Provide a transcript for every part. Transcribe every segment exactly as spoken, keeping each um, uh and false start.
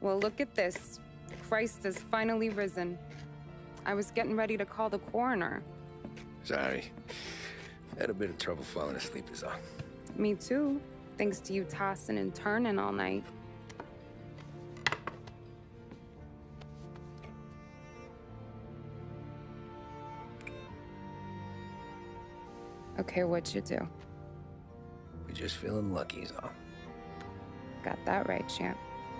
Well, look at this. Christ has finally risen. I was getting ready to call the coroner. Sorry. Had a bit of trouble falling asleep is all. Me too, thanks to you tossing and turning all night. Okay, what'd you do? We're just feeling lucky is all. Got that right, champ.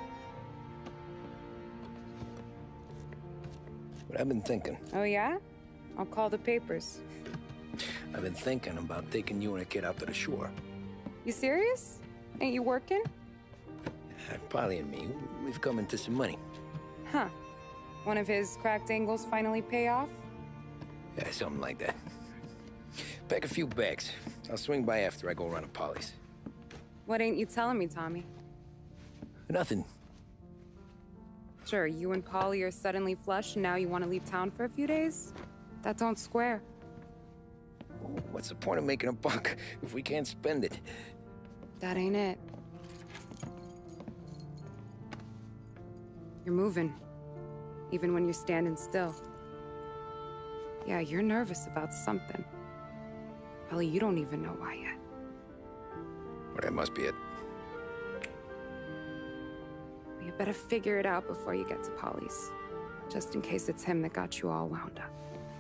But I've been thinking. Oh, yeah? I'll call the papers. I've been thinking about taking you and a kid out to the shore. You serious? Ain't you working? Uh, Polly and me, we've come into some money. Huh. One of his cracked angles finally pay off? Yeah, something like that. Pack a few bags. I'll swing by after I go around to Polly's. What ain't you telling me, Tommy? Nothing. Sure, you and Polly are suddenly flush and now you want to leave town for a few days? That don't square. What's the point of making a buck if we can't spend it? That ain't it. You're moving, even when you're standing still. Yeah, you're nervous about something. Probably you don't even know why yet. Well, that must be it. Well, you better figure it out before you get to Polly's. Just in case it's him that got you all wound up.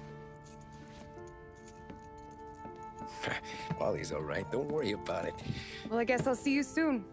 Polly's all right. Don't worry about it. Well, I guess I'll see you soon.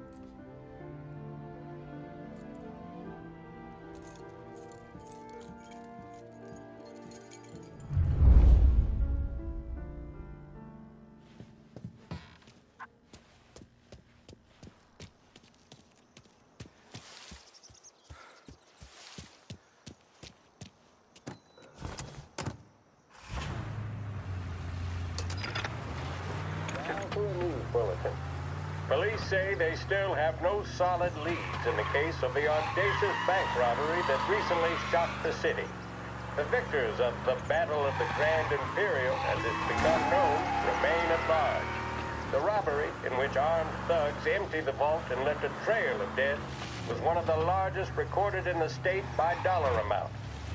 Bulletin. Police say they still have no solid leads in the case of the audacious bank robbery that recently shocked the city. The victors of the Battle of the Grand Imperial, as it's become known, remain at large. The robbery, in which armed thugs emptied the vault and left a trail of dead, was one of the largest recorded in the state by dollar amount.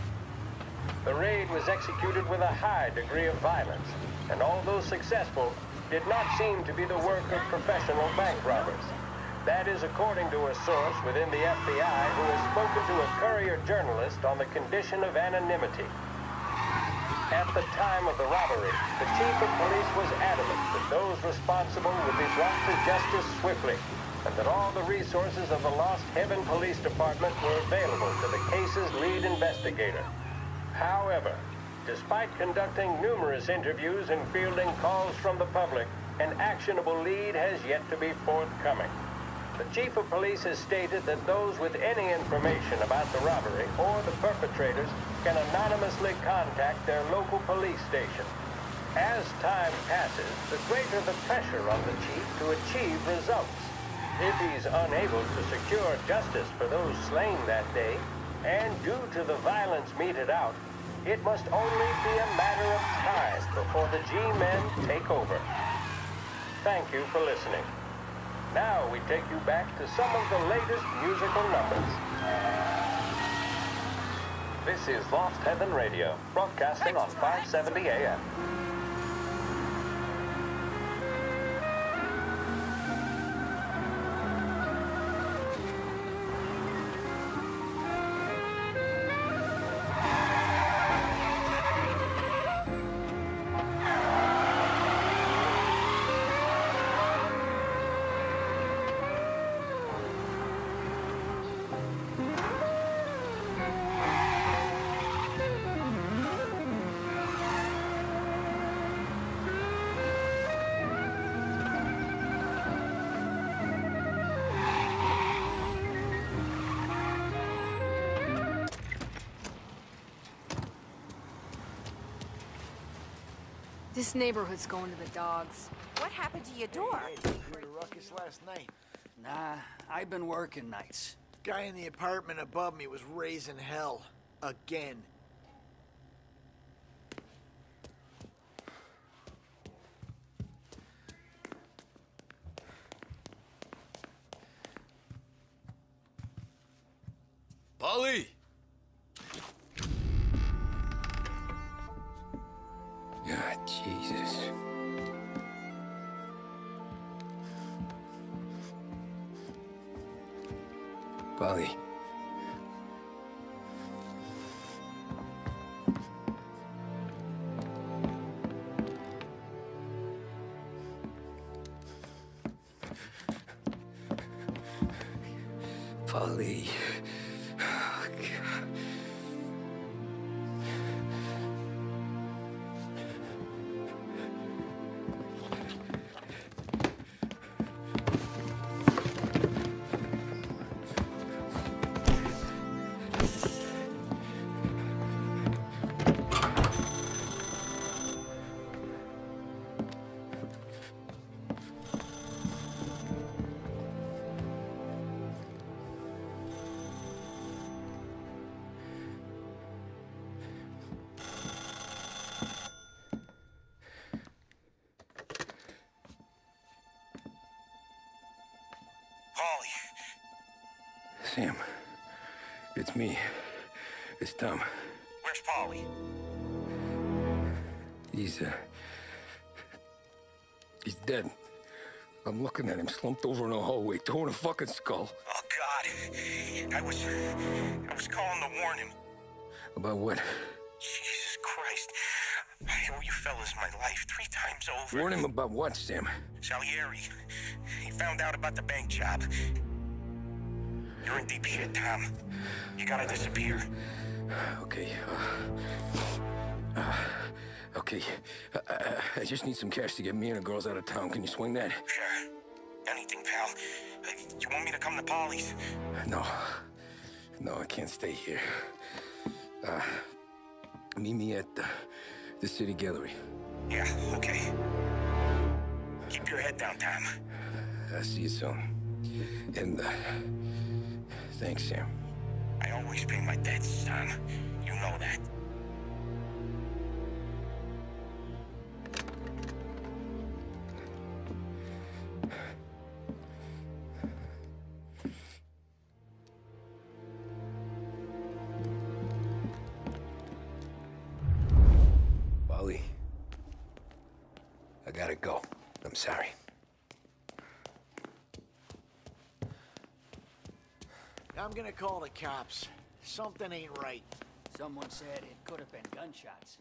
The raid was executed with a high degree of violence, and although successful, did not seem to be the work of professional bank robbers. That is according to a source within the F B I who has spoken to a Courier journalist on the condition of anonymity. At the time of the robbery, the chief of police was adamant that those responsible would be brought to justice swiftly, and that all the resources of the Lost Heaven Police Department were available to the case's lead investigator. However, despite conducting numerous interviews and fielding calls from the public, an actionable lead has yet to be forthcoming. The chief of police has stated that those with any information about the robbery or the perpetrators can anonymously contact their local police station. As time passes, the greater the pressure on the chief to achieve results. If he's unable to secure justice for those slain that day, and due to the violence meted out, it must only be a matter of time before the G-men take over. Thank you for listening. Now we take you back to some of the latest musical numbers. This is Lost Heaven Radio, broadcasting on five seventy A M. This neighborhood's going to the dogs. What happened to your door? Hey, did you hear the ruckus last night? Nah, I've been working nights. Guy in the apartment above me was raising hell. Again. Paulie! God, Jesus. Paulie. Paulie. Oh, God. Sam, it's me. It's Tom. Where's Paulie? He's, uh... He's dead. I'm looking at him slumped over in the hallway, torn a fucking skull. Oh, God. I was... I was calling to warn him. About what? Jesus Christ. I owe you fellas my life three times over. Warn him about what, Sam? Salieri. He found out about the bank job. You're in deep shit, Tom. You gotta disappear. Okay. Uh, uh, okay. Uh, uh, I just need some cash to get me and the girls out of town. Can you swing that? Sure. Anything, pal. Uh, you want me to come to Paulie's? No. No, I can't stay here. Uh, meet me at the, the city gallery. Yeah, okay. Keep your head down, Tom. I'll see you soon. And, uh... thanks, Sam. I always pay my debts, Tom. You know that. Paulie. I gotta go. I'm sorry. I'm gonna call the cops. Something ain't right. Someone said it could have been gunshots.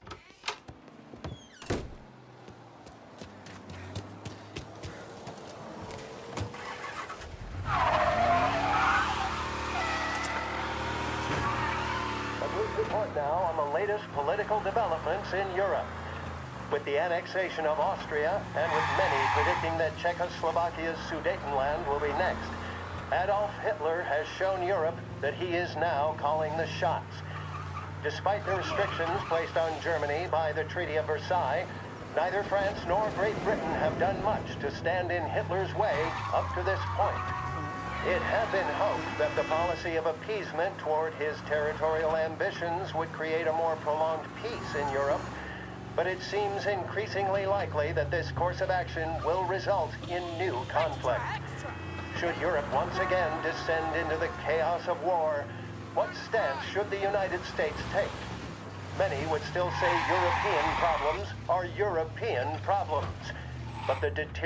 A brief report now on the latest political developments in Europe. With the annexation of Austria, and with many predicting that Czechoslovakia's Sudetenland will be next, Adolf Hitler has shown Europe that he is now calling the shots. Despite the restrictions placed on Germany by the Treaty of Versailles, neither France nor Great Britain have done much to stand in Hitler's way up to this point. It had been hoped that the policy of appeasement toward his territorial ambitions would create a more prolonged peace in Europe, but it seems increasingly likely that this course of action will result in new conflict. Should Europe once again descend into the chaos of war, what stance should the United States take? Many would still say European problems are European problems, but the deter...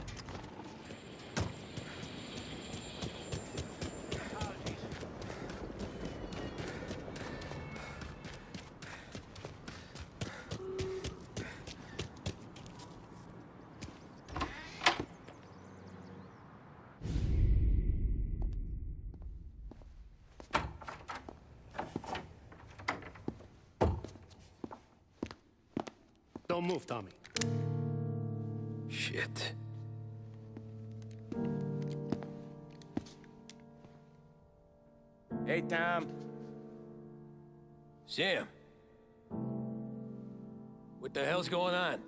Don't move, Tommy. Shit. Hey, Tom. Sam. What the hell's going on?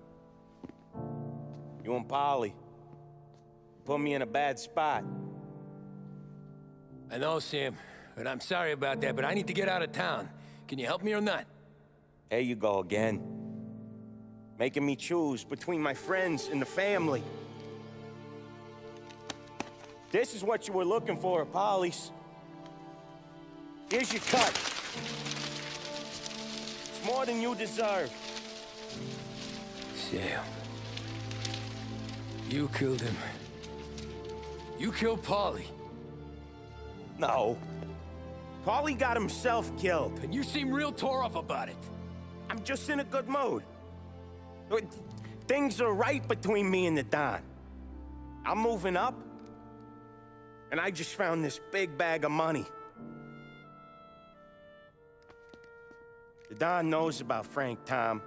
You and Paulie put me in a bad spot. I know, Sam, but I'm sorry about that, but I need to get out of town. Can you help me or not? There you go again. Making me choose between my friends and the family. This is what you were looking for at Paulie's. Here's your cut. It's more than you deserve. Sam. You killed him. You killed Paulie. No. Paulie got himself killed. And you seem real tore up about it. I'm just in a good mood. Things are right between me and the Don. I'm moving up, and I just found this big bag of money. The Don knows about Frank Tom.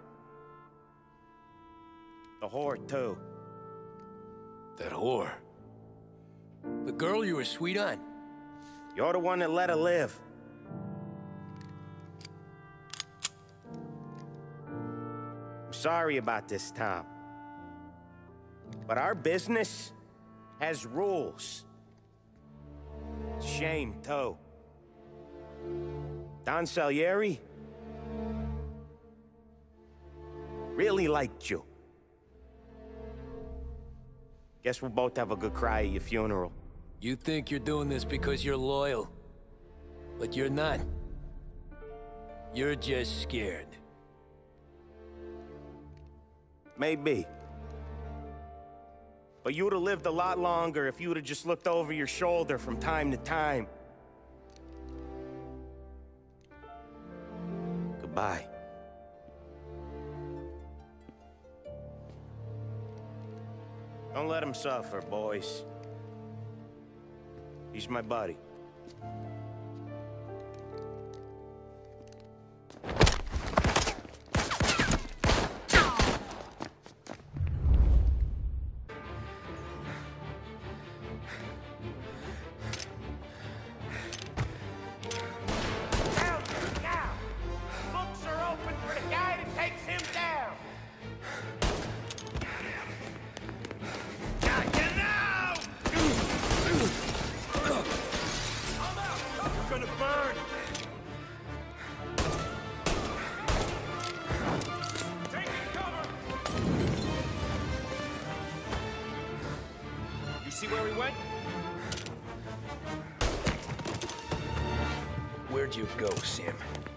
The whore, too. That whore? The girl you were sweet on? You're the one that let her live. I'm sorry about this, Tom. But our business has rules. Shame, too. Don Salieri really liked you. Guess we'll both have a good cry at your funeral. You think you're doing this because you're loyal, but you're not. You're just scared. Maybe. But you'd have lived a lot longer if you'd have just looked over your shoulder from time to time. Goodbye. Don't let him suffer, boys. He's my buddy. See where he went? Where'd you go, Sam?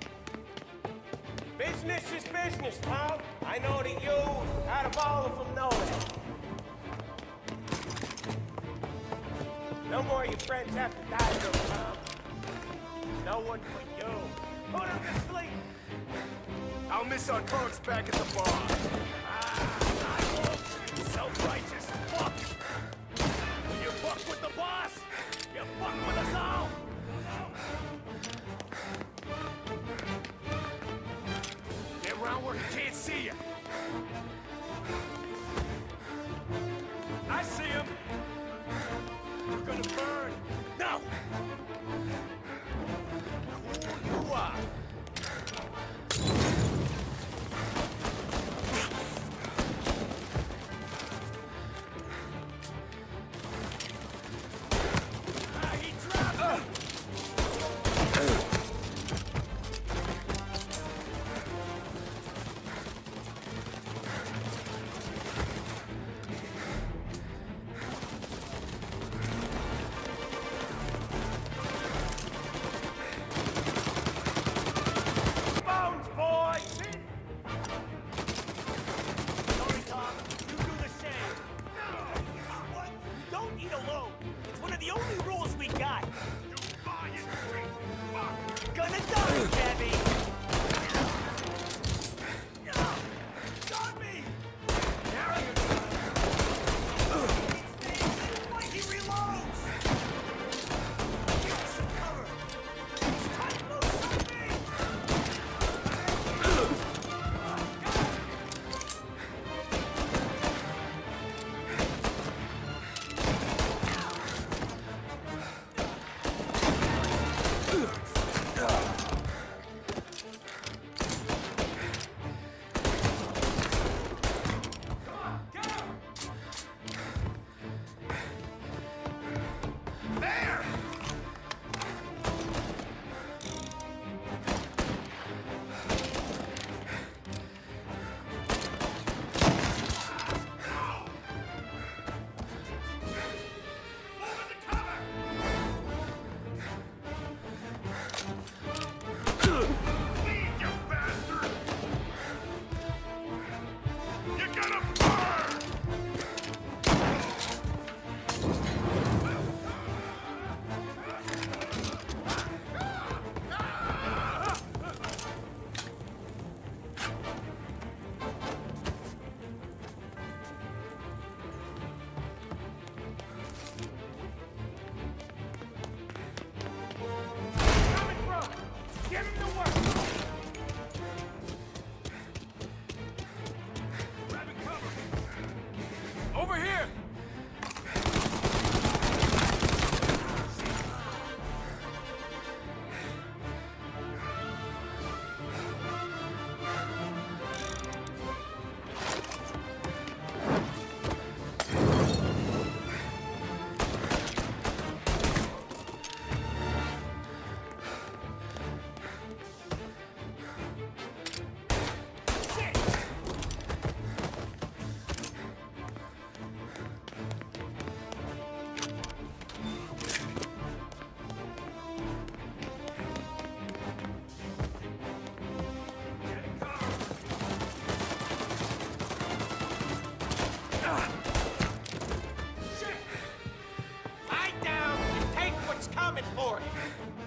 Business is business, Tom. I know that you, out of all of them, know that. No more of your friends have to die here, Tom. No one but you. Put him to sleep. I'll miss our clerks back at the bar. Ah, I won't. Self-righteous fuck. You fuck with the boss, you fuck with us all! Get around where he can't see you. I see him. You're gonna burn. No! Cool you off.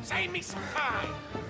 Save me some time!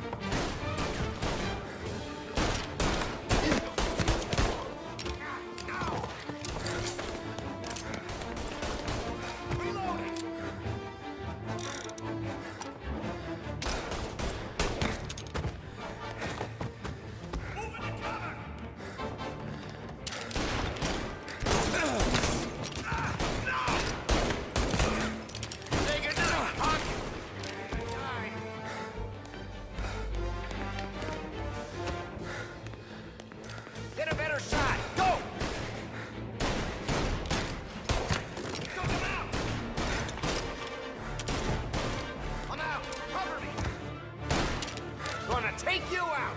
Take you out!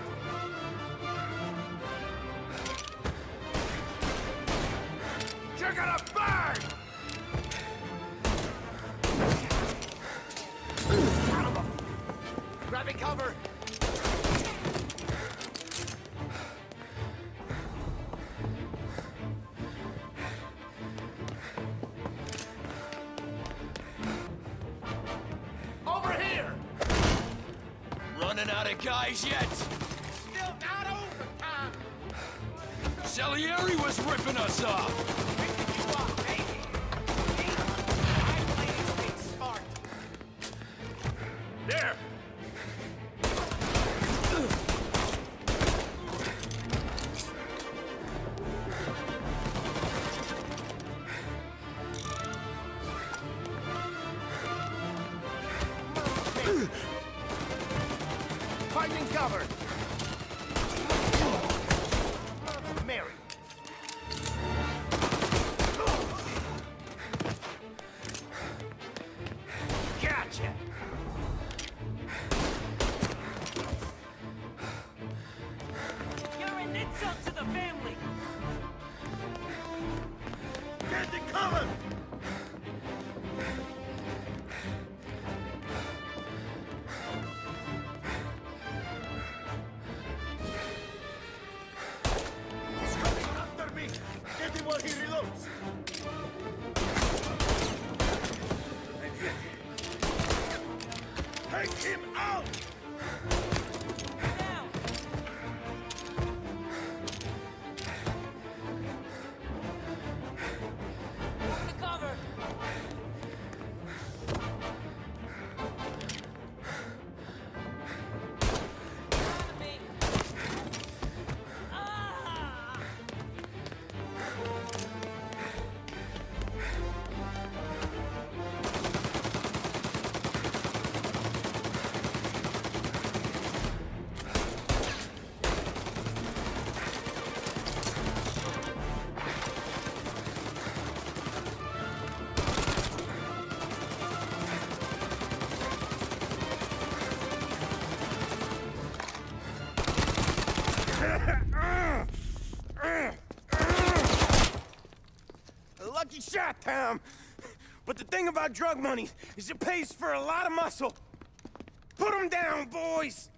You're gonna burn! Grabbing cover! Over here! Running out of guys yet? Still not over, Tom! Salieri was ripping us off! Picking you up, baby! I play this thing smart. There! Finding cover! Mary! Gotcha! You're an insult to the family! Get the cover! Get him while he reloads! Take him out! Down! Open the cover! On me! Ah! Lucky shot, Tom! But the thing about drug money is it pays for a lot of muscle. Put him down, boys!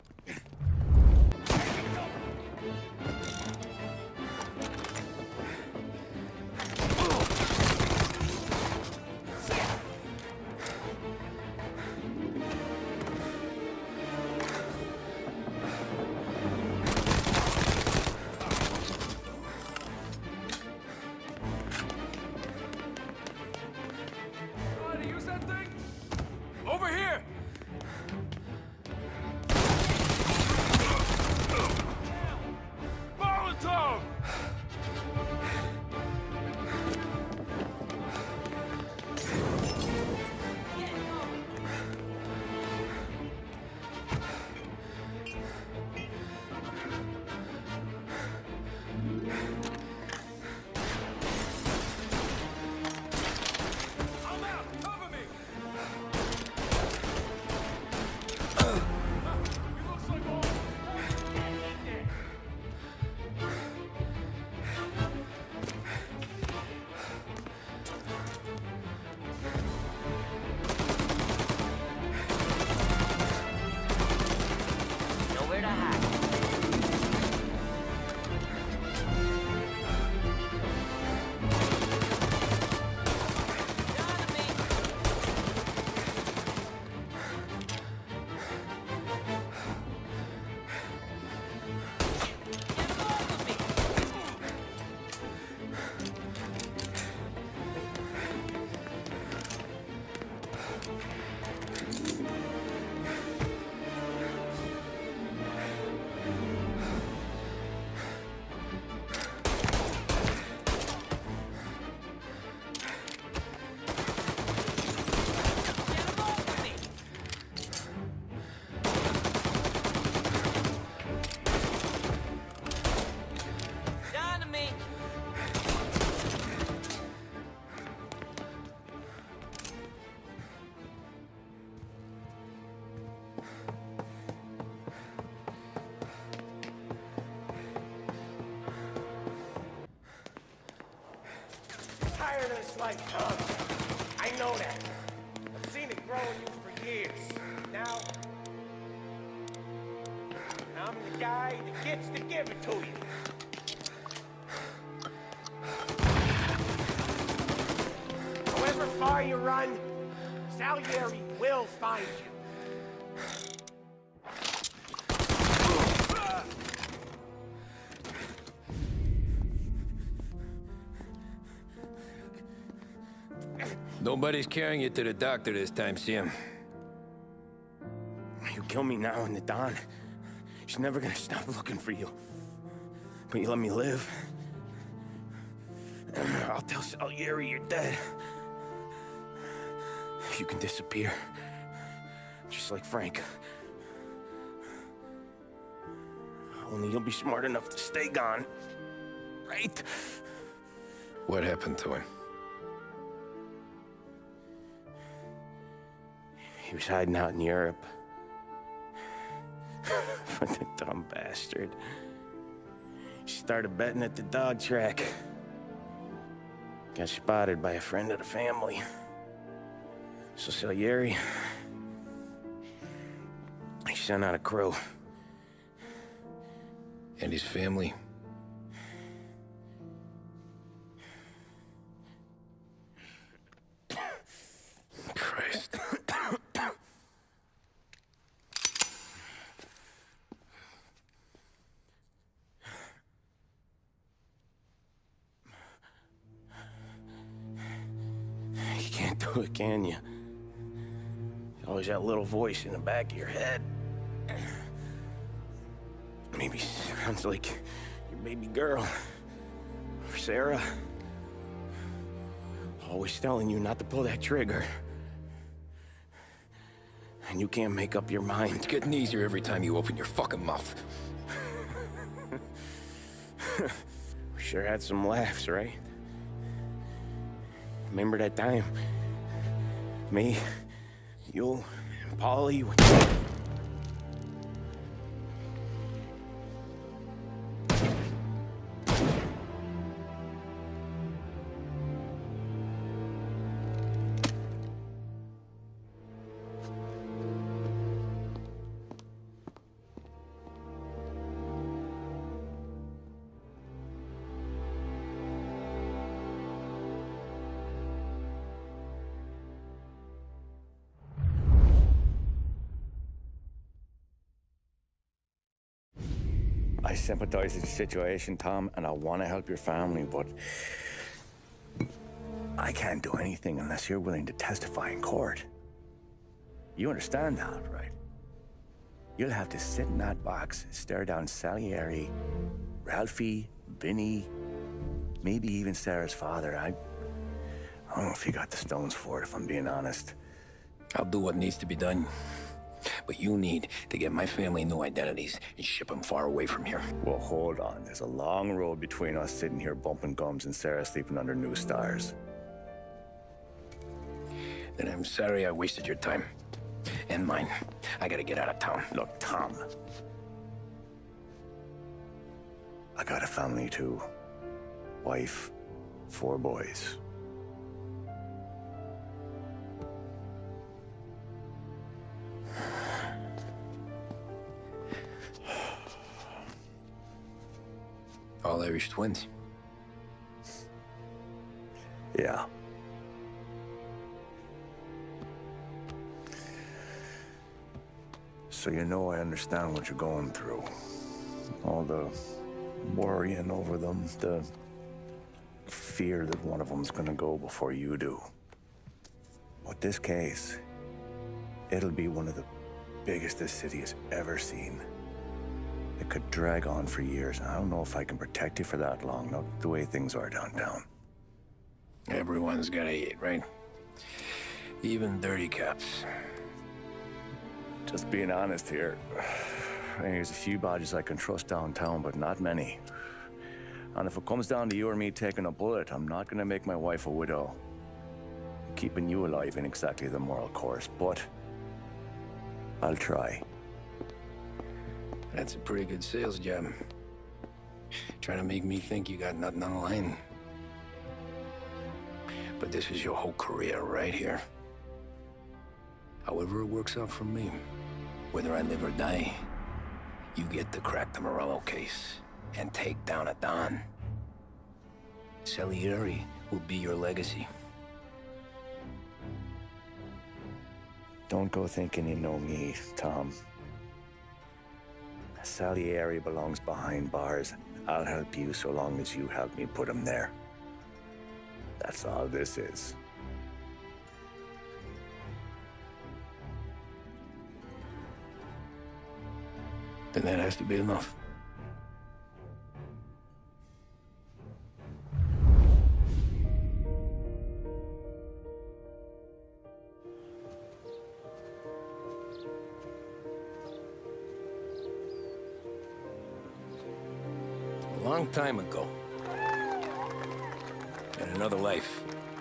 Over here! Molotov! I'm out! Cover me! tired of this life, Tom. I know that. I've seen it grow in you for years. Now, I'm the guy that gets to give it to you. However far you run, Salieri will find you. Nobody's carrying you to the doctor this time, Sam. You kill me now in the dawn. She's never gonna stop looking for you. But you let me live. I'll tell Salieri you're dead. You can disappear. Just like Frank. Only you'll be smart enough to stay gone. Right? What happened to him? He was hiding out in Europe. But the dumb bastard. He started betting at the dog track. Got spotted by a friend of the family. So Salieri, he sent out a crew. And his family? Christ. You can't do it, can you? There's always that little voice in the back of your head. Maybe sounds like your baby girl. Or Sarah. Always telling you not to pull that trigger. And you can't make up your mind. It's getting easier every time you open your fucking mouth. We sure had some laughs, right? Remember that time? Me, you, and Polly. I sympathize with the situation, Tom, and I want to help your family, but I can't do anything unless you're willing to testify in court. You understand that, right? You'll have to sit in that box, stare down Salieri, Ralphie, Vinny, maybe even Sarah's father. I, I don't know if you got the stones for it, if I'm being honest. I'll do what needs to be done. But you need to get my family new identities and ship them far away from here. Well, hold on. There's a long road between us sitting here bumping gums and Sarah sleeping under new stars. Then I'm sorry I wasted your time. And mine. I gotta get out of town. Look, Tom. I got a family too. Wife, four boys. All Irish twins. Yeah. So you know I understand what you're going through. All the worrying over them, the fear that one of them's gonna go before you do. But this case, it'll be one of the biggest this city has ever seen. It could drag on for years. I don't know if I can protect you for that long, not the way things are downtown. Everyone's gotta eat, right? Even dirty cops. Just being honest here. There's a few badges I can trust downtown, but not many. And if it comes down to you or me taking a bullet, I'm not gonna make my wife a widow. Keeping you alive ain't exactly the moral course, but I'll try. That's a pretty good sales job. Trying to make me think you got nothing on the line. But this is your whole career right here. However it works out for me, whether I live or die, you get to crack the Morello case and take down a Don. Salieri will be your legacy. Don't go thinking you know me, Tom. Salieri belongs behind bars. I'll help you so long as you help me put him there. That's all this is. Then that has to be enough. A long time ago, in another life,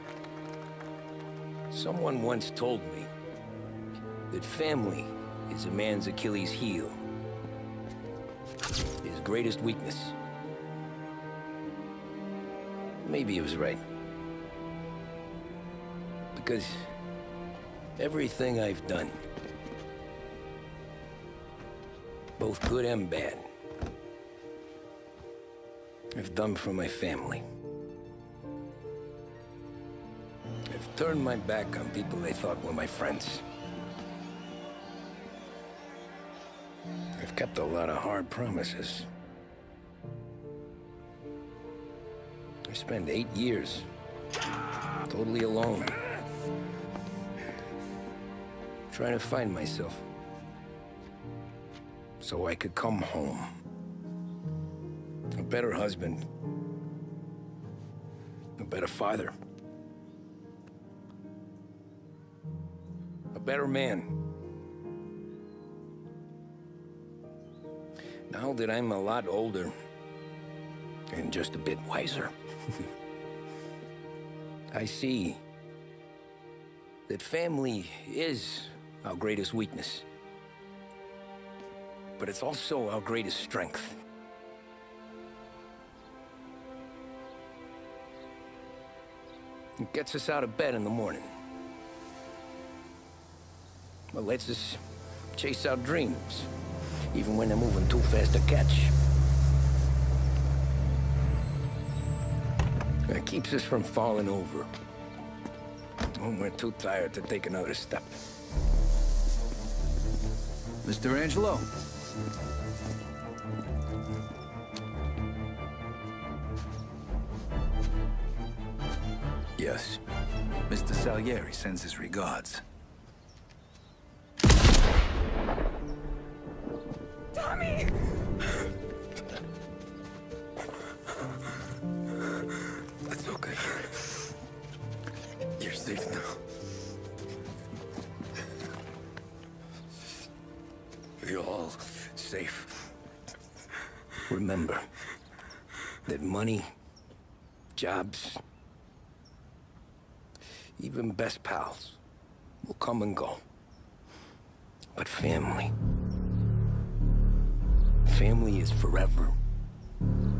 someone once told me that family is a man's Achilles heel, his greatest weakness. Maybe he was right. Because everything I've done, both good and bad, I've done for my family. I've turned my back on people they thought were my friends. I've kept a lot of hard promises. I spent eight years totally alone, trying to find myself so I could come home. A better husband, a better father, a better man. Now that I'm a lot older and just a bit wiser, I see that family is our greatest weakness, but it's also our greatest strength. It gets us out of bed in the morning. It lets us chase our dreams, even when they're moving too fast to catch. It keeps us from falling over when we're too tired to take another step. Mister Angelo. Yes. Mister Salieri sends his regards. Tommy! That's okay. You're safe now. You're all safe. Remember that money, jobs, even best pals will come and go. But family, family is forever.